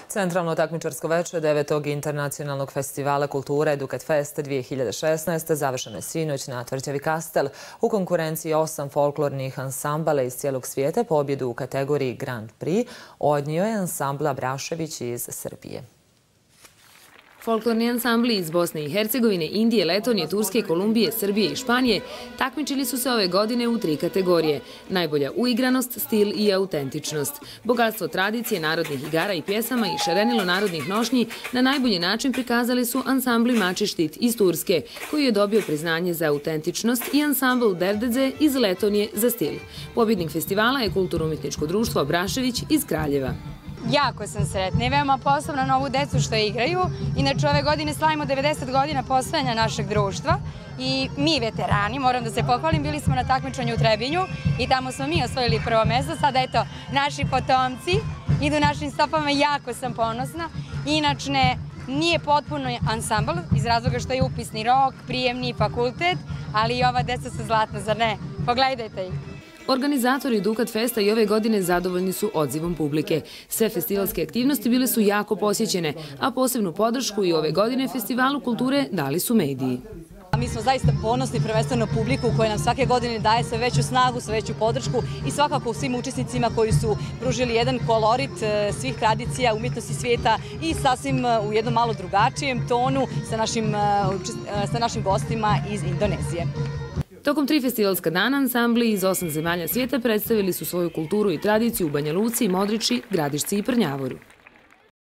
Centralno takmičarsko veče 9. internacionalnog festivala kulture Dukat Fest 2016 završeno je sinoć na tvrđavi Kastel. U konkurenciji 8 folklornih ansambala iz cijelog svijeta pobjedu u kategoriji Grand Prix odnio je ansambl Abrašević iz Srbije. Folklorni ansambli iz Bosne i Hercegovine, Indije, Letonije, Turske, Kolumbije, Srbije i Španije takmičili su se ove godine u 3 kategorije. Najbolja uigranost, stil i autentičnost. Bogatstvo tradicije, narodnih igara i pjesama i šarenilo narodnih nošnji na najbolji način prikazali su ansambli Mači Štit iz Turske, koji je dobio priznanje za autentičnost, i ansambl Derdedze iz Letonije za stil. Pobjednik festivala je Kulturno-umjetničko društvo Abrašević iz Kraljeva. Jako sam sretna i veoma posebna na ovu decu što igraju. Inače, ove godine slavimo 90 godina postojanja našeg društva i mi veterani, moram da se pohvalim, bili smo na takmičenju u Trebinju i tamo smo mi osvojili prvo mesto. Sada, eto, naši potomci idu našim stopama i jako sam ponosna. Inače, nije potpuno ansambl iz razloga što je upisni rok, prijemni fakultet, ali i ova deca su zlatna, zar ne? Pogledajte ih. Organizatori Dukat Festa i ove godine zadovoljni su odzivom publike. Sve festivalske aktivnosti bile su jako posjećene, a posebnu podršku i ove godine Festivalu kulture dali su mediji. Mi smo zaista ponosni prvenstveno publiku koja nam svake godine daje sve veću snagu, sve veću podršku i svakako svim učesnicima koji su pružili jedan kolorit svih tradicija, umjetnosti svijeta i sasvim u jednom malo drugačijem tonu sa našim gostima iz Indonezije. Tokom 3 festivalska dana ansambli iz 8 zemalja svijeta predstavili su svoju kulturu i tradiciju u Banja Luci, Modriči, Gradišci i Prnjavoru.